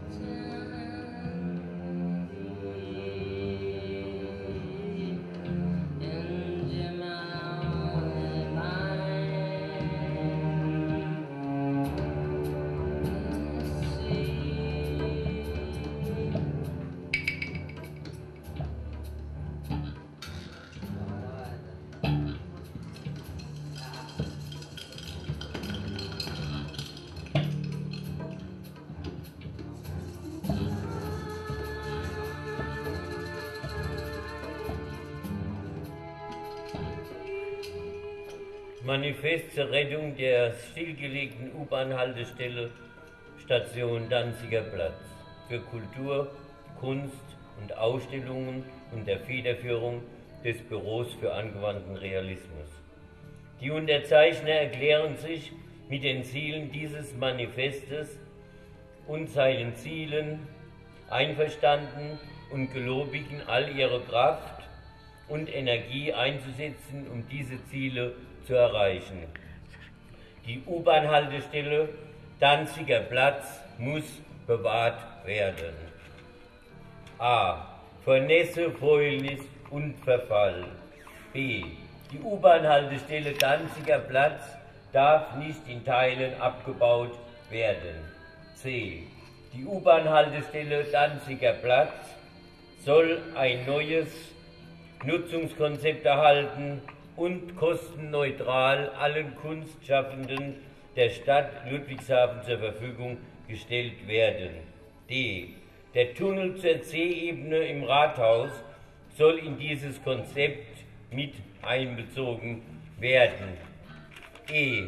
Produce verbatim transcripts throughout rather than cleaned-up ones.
Manifest zur Rettung der stillgelegten U-Bahn-Haltestelle Station Danziger Platz für Kultur, Kunst und Ausstellungen unter Federführung des Büros für angewandten Realismus. Die Unterzeichner erklären sich mit den Zielen dieses Manifestes und seinen Zielen einverstanden und gelobigen, all ihre Kraft und Energie einzusetzen, um diese Ziele zu erreichen. Die U-Bahn-Haltestelle Danziger Platz muss bewahrt werden. A. Vor Nässe, Fäulnis und Verfall. B. Die U-Bahn-Haltestelle Danziger Platz darf nicht in Teilen abgebaut werden. C. Die U-Bahn-Haltestelle Danziger Platz soll ein neues Nutzungskonzept erhalten und kostenneutral allen Kunstschaffenden der Stadt Ludwigshafen zur Verfügung gestellt werden. D. Der Tunnel zur C-Ebene im Rathaus soll in dieses Konzept mit einbezogen werden. E.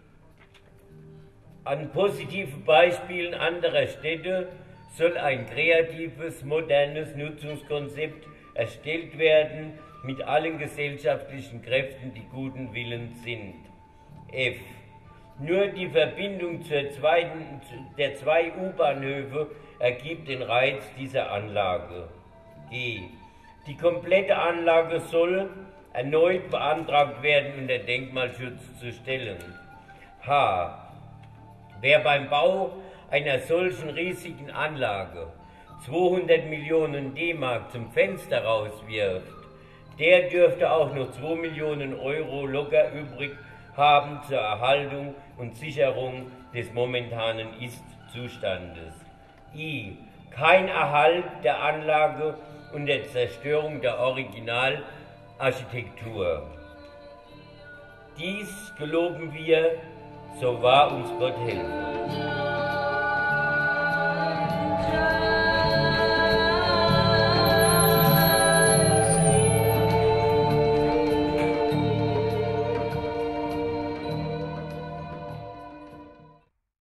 An positiven Beispielen anderer Städte soll ein kreatives, modernes Nutzungskonzept erstellt werden, mit allen gesellschaftlichen Kräften, die guten Willens sind. F. Nur die Verbindung zur zweiten, der zwei U-Bahnhöfe ergibt den Reiz dieser Anlage. G. Die komplette Anlage soll erneut beantragt werden, unter Denkmalschutz zu stellen. H. Wer beim Bau einer solchen riesigen Anlage zweihundert Millionen D-Mark zum Fenster rauswirft, der dürfte auch noch zwei Millionen Euro locker übrig haben zur Erhaltung und Sicherung des momentanen Ist-Zustandes. I. Kein Erhalt der Anlage unter Zerstörung der Originalarchitektur. Dies geloben wir, so wahr uns Gott helfe.